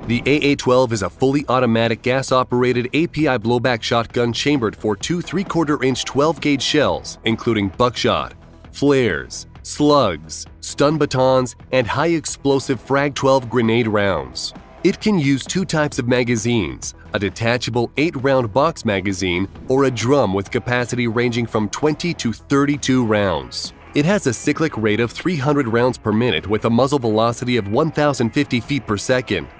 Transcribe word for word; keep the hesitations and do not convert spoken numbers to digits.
The A A twelve is a fully automatic gas-operated A P I blowback shotgun chambered for two three quarter inch twelve gauge shells, including buckshot, flares, slugs, stun batons, and high-explosive frag twelve grenade rounds. It can use two types of magazines, a detachable eight round box magazine or a drum with capacity ranging from twenty to thirty-two rounds. It has a cyclic rate of three hundred rounds per minute with a muzzle velocity of one thousand fifty feet per second.